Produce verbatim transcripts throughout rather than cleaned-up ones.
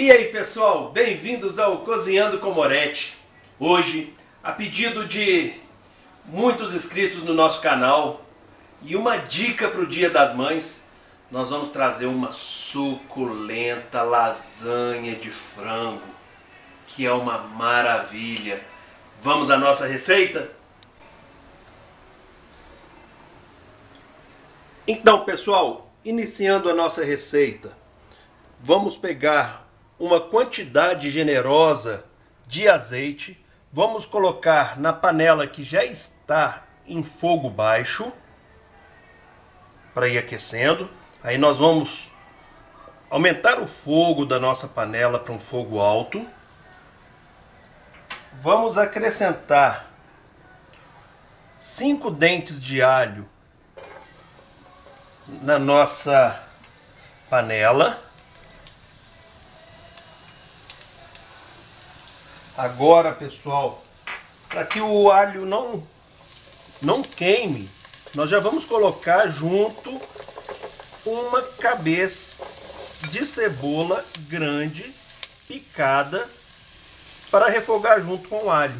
E aí pessoal, bem-vindos ao Cozinhando com Moretti. Hoje, a pedido de muitos inscritos no nosso canal e uma dica para o Dia das Mães, nós vamos trazer uma suculenta lasanha de frango, que é uma maravilha. Vamos à nossa receita? Então pessoal, iniciando a nossa receita, vamos pegar uma quantidade generosa de azeite, vamos colocar na panela que já está em fogo baixo, para ir aquecendo. Aí nós vamos aumentar o fogo da nossa panela para um fogo alto. Vamos acrescentar cinco dentes de alho na nossa panela. Agora, pessoal, para que o alho não, não queime, nós já vamos colocar junto uma cabeça de cebola grande, picada, para refogar junto com o alho.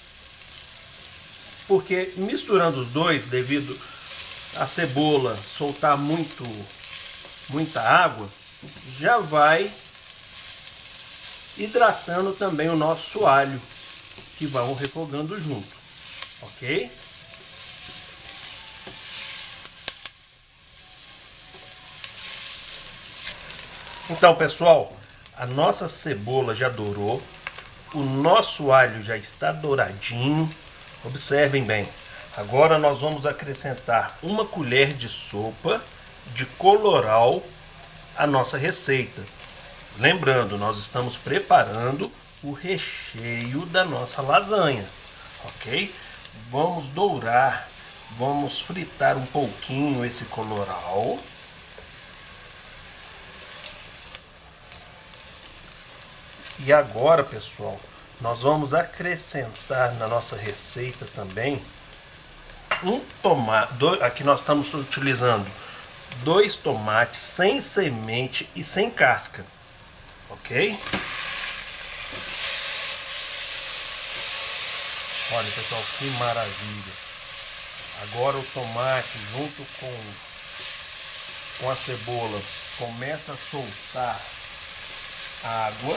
Porque misturando os dois, devido a cebola soltar muito, muita água, já vai hidratando também o nosso alho, que vão refogando junto, ok? Então pessoal, a nossa cebola já dourou, o nosso alho já está douradinho, observem bem. Agora nós vamos acrescentar uma colher de sopa de colorau à nossa receita. Lembrando, nós estamos preparando o recheio da nossa lasanha, ok? Vamos dourar, vamos fritar um pouquinho esse colorau. E agora, pessoal, nós vamos acrescentar na nossa receita também um tomate. Aqui nós estamos utilizando dois tomates sem semente e sem casca. Ok? Olha pessoal, que maravilha. Agora o tomate junto com, com a cebola começa a soltar água.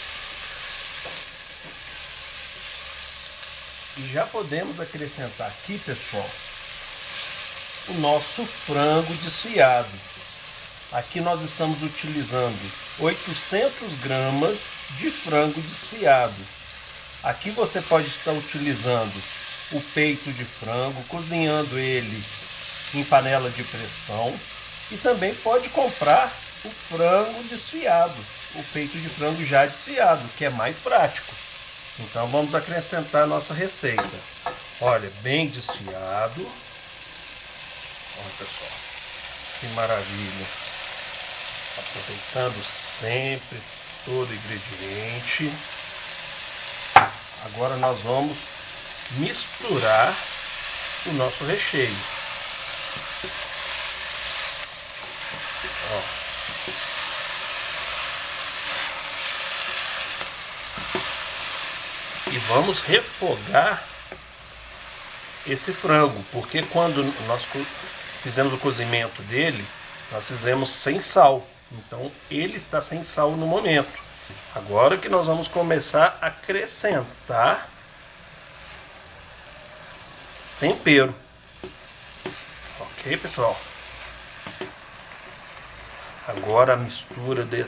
E já podemos acrescentar aqui, pessoal, o nosso frango desfiado. Aqui nós estamos utilizando oitocentas gramas de frango desfiado. Aqui você pode estar utilizando o peito de frango, cozinhando ele em panela de pressão. E também pode comprar o frango desfiado, o peito de frango já desfiado, que é mais prático. Então vamos acrescentar a nossa receita. Olha, bem desfiado. Olha pessoal, que maravilha. Aproveitando sempre todo o ingrediente. Agora nós vamos misturar o nosso recheio. Ó. E vamos refogar esse frango, porque quando nós fizemos o cozimento dele, nós fizemos sem sal. Então ele está sem sal no momento. Agora que nós vamos começar a acrescentar tempero. Ok, pessoal? Agora a mistura de,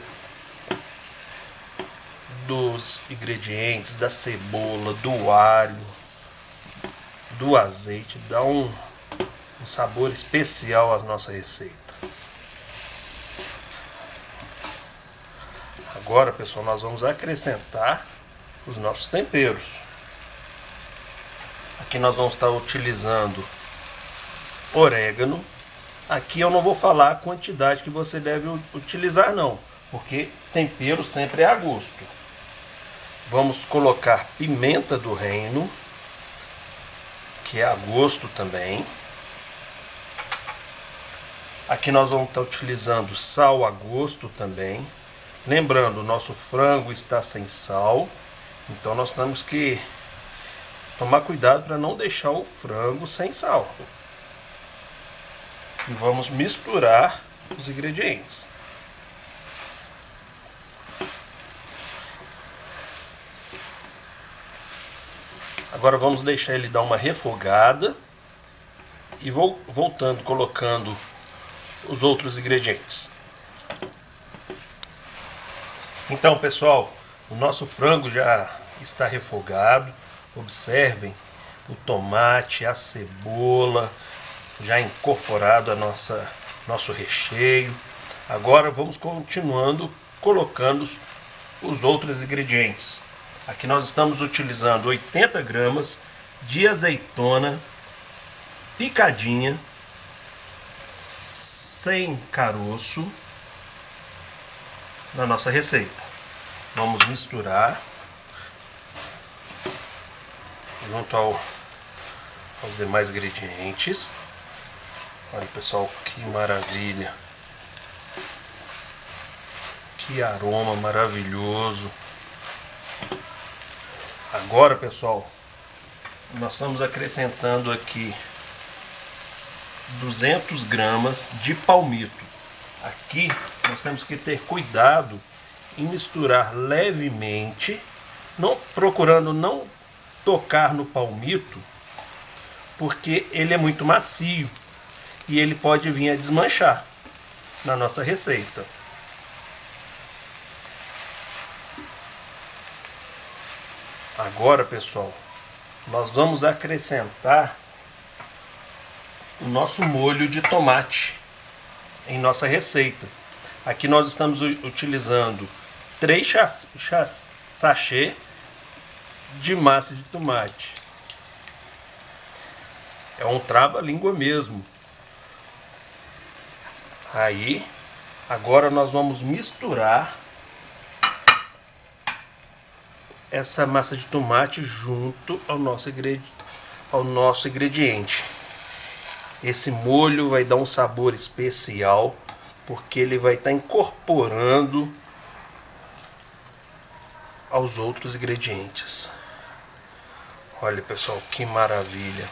dos ingredientes, da cebola, do alho, do azeite, dá um, um sabor especial à nossa receita. Agora, pessoal, nós vamos acrescentar os nossos temperos. Aqui nós vamos estar utilizando orégano. Aqui eu não vou falar a quantidade que você deve utilizar não, porque tempero sempre é a gosto. Vamos colocar pimenta do reino, que é a gosto também. Aqui nós vamos estar utilizando sal a gosto também. Lembrando, o nosso frango está sem sal, então nós temos que tomar cuidado para não deixar o frango sem sal. E vamos misturar os ingredientes. Agora vamos deixar ele dar uma refogada e vou voltando, colocando os outros ingredientes. Então, pessoal, o nosso frango já está refogado. Observem o tomate, a cebola já incorporado a nossa nosso recheio. Agora vamos continuando colocando os outros ingredientes. Aqui nós estamos utilizando oitenta gramas de azeitona picadinha, sem caroço, na nossa receita. Vamos misturar junto ao, aos demais ingredientes. Olha, pessoal, que maravilha! Que aroma maravilhoso! Agora, pessoal, nós estamos acrescentando aqui duzentas gramas de palmito. Aqui nós temos que ter cuidado em misturar levemente, não, procurando não tocar no palmito, porque ele é muito macio e ele pode vir a desmanchar na nossa receita. Agora, pessoal, nós vamos acrescentar o nosso molho de tomate em nossa receita. Aqui nós estamos utilizando três sachês de massa de tomate. É um trava-língua mesmo. Aí, agora nós vamos misturar essa massa de tomate junto ao nosso ingrediente, ao nosso ingrediente. Esse molho vai dar um sabor especial, porque ele vai estar incorporando aos outros ingredientes. Olha, pessoal, que maravilha!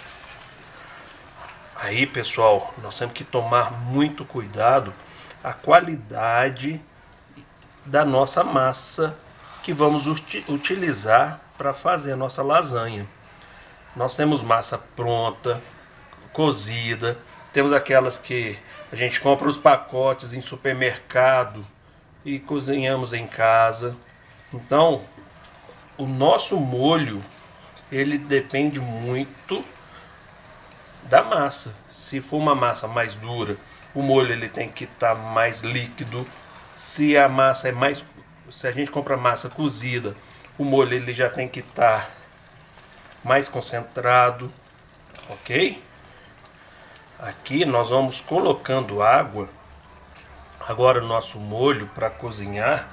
Aí, pessoal, nós temos que tomar muito cuidado a qualidade da nossa massa que vamos utilizar para fazer a nossa lasanha. Nós temos massa pronta, cozida, temos aquelas que a gente compra os pacotes em supermercado e cozinhamos em casa. Então, o nosso molho, ele depende muito da massa. Se for uma massa mais dura, o molho ele tem que estar mais líquido. Se a massa é mais, se a gente compra massa cozida, o molho ele já tem que estar mais concentrado, ok? Aqui nós vamos colocando água. Agora o nosso molho para cozinhar,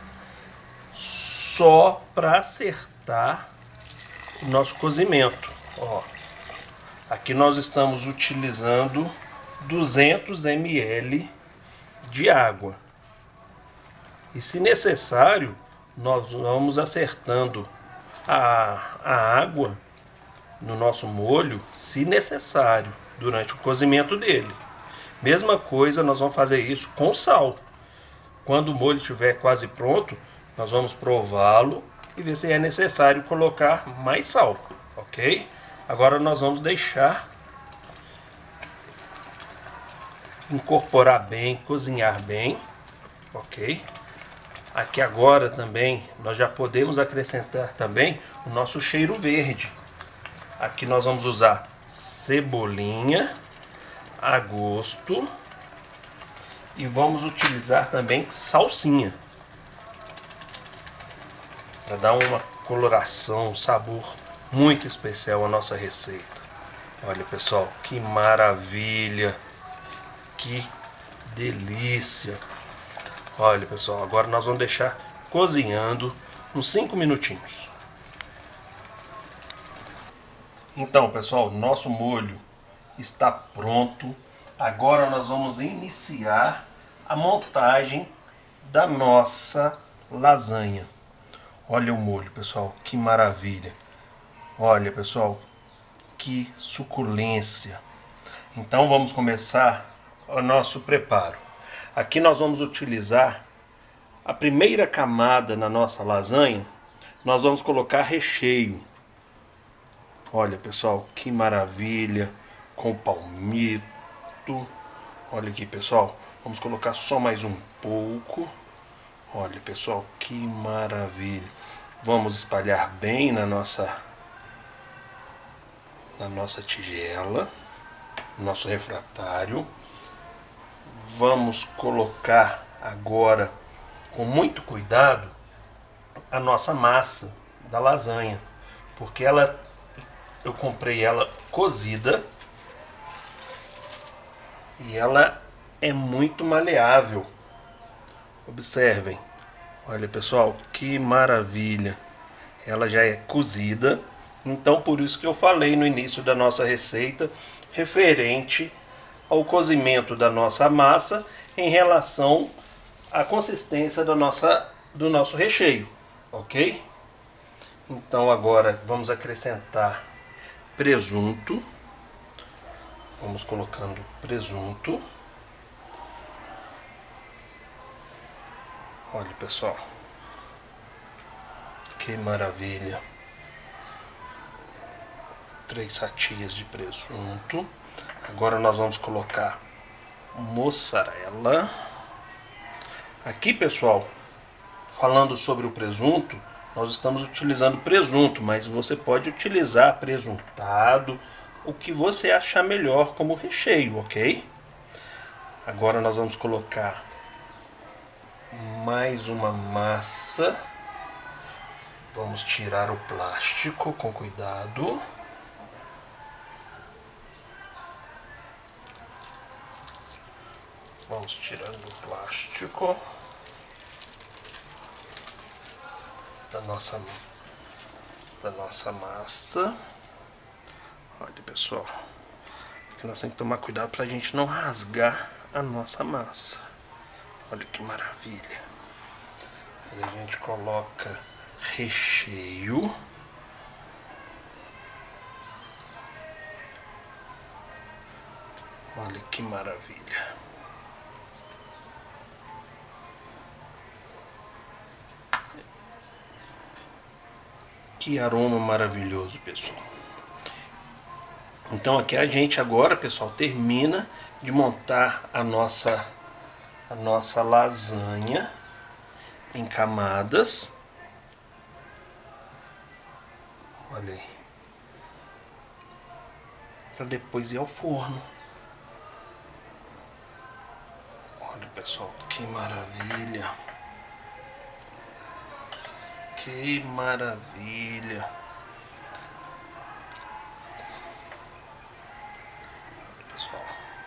só para acertar o nosso cozimento. Ó, aqui nós estamos utilizando duzentos mililitros de água. E se necessário, nós vamos acertando a, a água no nosso molho, se necessário, durante o cozimento dele. Mesma coisa, nós vamos fazer isso com sal. Quando o molho estiver quase pronto, nós vamos prová-lo e ver se é necessário colocar mais sal, ok? Agora nós vamos deixar incorporar bem, cozinhar bem, ok? Aqui agora também nós já podemos acrescentar também o nosso cheiro verde. Aqui nós vamos usar cebolinha a gosto e vamos utilizar também salsinha para dar uma coloração, um sabor muito especial à nossa receita. Olha, pessoal, que maravilha, que delícia. Olha, pessoal, agora nós vamos deixar cozinhando uns cinco minutinhos. Então, pessoal, nosso molho está pronto. Agora nós vamos iniciar a montagem da nossa lasanha. Olha o molho, pessoal, que maravilha. Olha, pessoal, que suculência. Então vamos começar o nosso preparo. Aqui nós vamos utilizar a primeira camada na nossa lasanha. Nós vamos colocar recheio. Olha, pessoal, que maravilha, com palmito. Olha aqui, pessoal, vamos colocar só mais um pouco. Olha, pessoal, que maravilha. Vamos espalhar bem na nossa na nossa tigela, no nosso refratário. Vamos colocar agora, com muito cuidado, a nossa massa da lasanha, porque ela eu comprei ela cozida e ela é muito maleável. Observem, olha, pessoal, que maravilha. Ela já é cozida, então por isso que eu falei no início da nossa receita referente ao cozimento da nossa massa em relação à consistência da nossa, do nosso recheio, ok? Então agora vamos acrescentar presunto. Vamos colocando presunto. Olha, pessoal, que maravilha. Três fatias de presunto. Agora nós vamos colocar mussarela. Aqui, pessoal, falando sobre o presunto, nós estamos utilizando presunto, mas você pode utilizar presuntado, o que você achar melhor como recheio, ok? Agora nós vamos colocar mais uma massa. Vamos tirar o plástico com cuidado. Vamos tirando o plástico da nossa, da nossa massa. Olha, pessoal, aqui nós temos que tomar cuidado para a gente não rasgar a nossa massa. Olha que maravilha. Aí a gente coloca recheio. Olha que maravilha. Que aroma maravilhoso, pessoal. Então aqui a gente agora, pessoal, termina de montar a nossa a nossa lasanha em camadas. Olha aí. Para depois ir ao forno. Olha, pessoal, que maravilha. Que maravilha. Pessoal,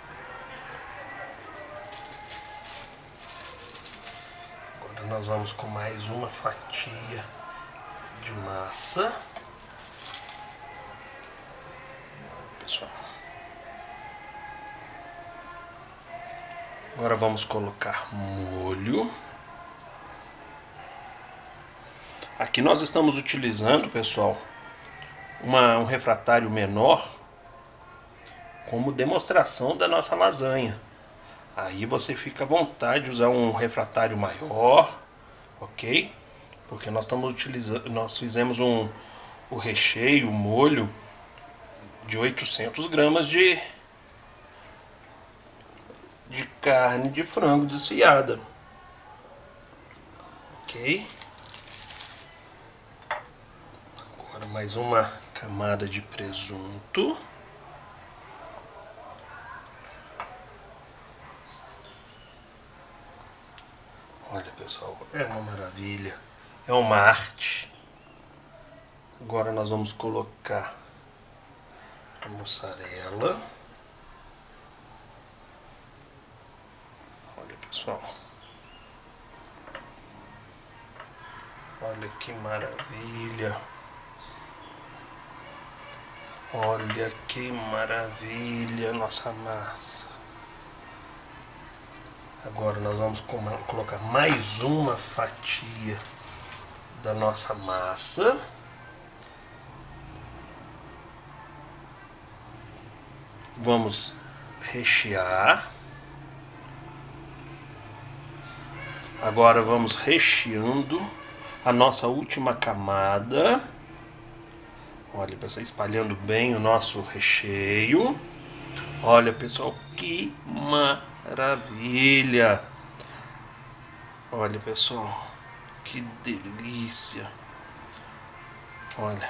agora nós vamos com mais uma fatia de massa. Pessoal, agora vamos colocar molho. Aqui nós estamos utilizando, pessoal, uma, um refratário menor como demonstração da nossa lasanha. Aí você fica à vontade de usar um refratário maior, ok? Porque nós estamos utilizando, nós fizemos um o recheio, o molho de oitocentos gramas de de carne de frango desfiada, ok? Agora mais uma camada de presunto. Olha, pessoal, é uma maravilha, é uma arte. Agora nós vamos colocar a mussarela. Olha, pessoal, olha que maravilha. Olha que maravilha nossa massa. Agora nós vamos colocar mais uma fatia da nossa massa. Vamos rechear. Agora vamos recheando a nossa última camada. Olha, pessoal, espalhando bem o nosso recheio. Olha, pessoal, que maravilha! Olha, pessoal, que delícia! Olha.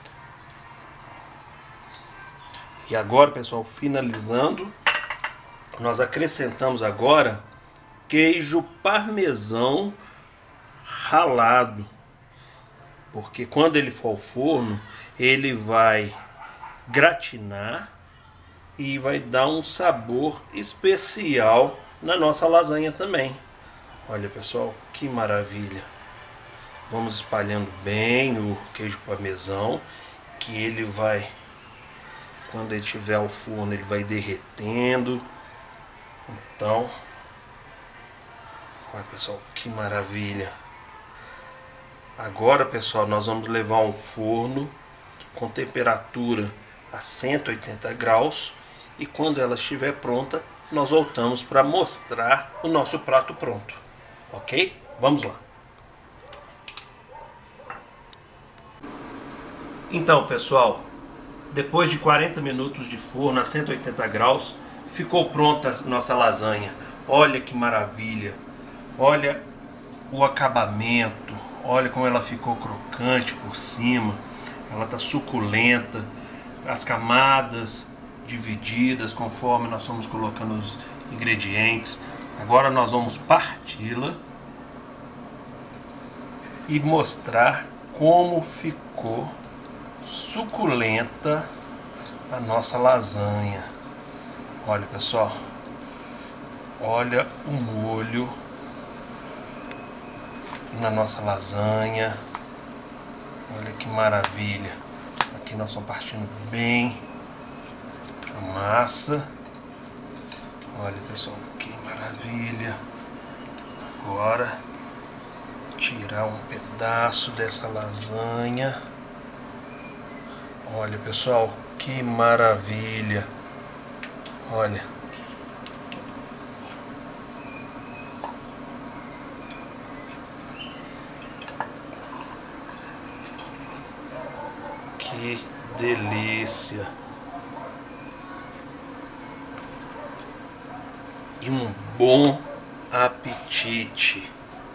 E agora, pessoal, finalizando, nós acrescentamos agora queijo parmesão ralado, porque quando ele for ao forno, ele vai gratinar e vai dar um sabor especial na nossa lasanha também. Olha, pessoal, que maravilha! Vamos espalhando bem o queijo parmesão, que ele vai, quando ele estiver ao forno, ele vai derretendo. Então, olha, pessoal, que maravilha! Agora, pessoal, nós vamos levar um forno com temperatura a cento e oitenta graus, e quando ela estiver pronta, nós voltamos para mostrar o nosso prato pronto. Ok? Vamos lá. Então, pessoal, depois de quarenta minutos de forno a cento e oitenta graus, ficou pronta a nossa lasanha. Olha que maravilha! Olha o acabamento, olha como ela ficou crocante por cima. Ela está suculenta, as camadas divididas conforme nós vamos colocando os ingredientes. Agora nós vamos parti-la e mostrar como ficou suculenta a nossa lasanha. Olha, pessoal, olha o molho na nossa lasanha. Olha que maravilha. Aqui nós estamos partindo bem a massa. Olha, pessoal, que maravilha. Agora tirar um pedaço dessa lasanha. Olha, pessoal, que maravilha. Olha. Que delícia. E um bom apetite.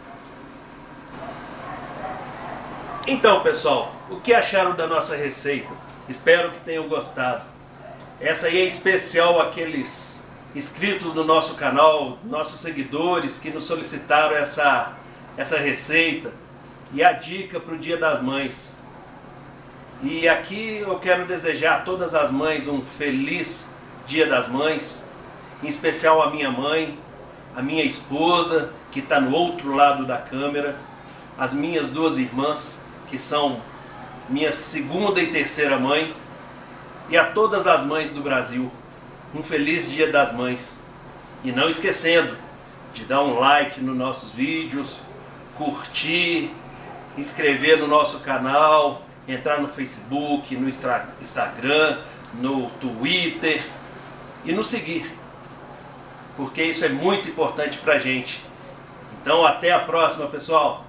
Então, pessoal, o que acharam da nossa receita? Espero que tenham gostado. Essa aí é especial àqueles inscritos no nosso canal, nossos seguidores que nos solicitaram essa, essa receita e a dica para o Dia das Mães. E aqui eu quero desejar a todas as mães um feliz Dia das Mães, em especial a minha mãe, a minha esposa, que está no outro lado da câmera, as minhas duas irmãs, que são minha segunda e terceira mãe, e a todas as mães do Brasil, um feliz Dia das Mães. E não esquecendo de dar um like nos nossos vídeos, curtir, inscrever no nosso canal, entrar no Facebook, no Instagram, no Twitter e nos seguir, porque isso é muito importante pra gente. Então até a próxima, pessoal!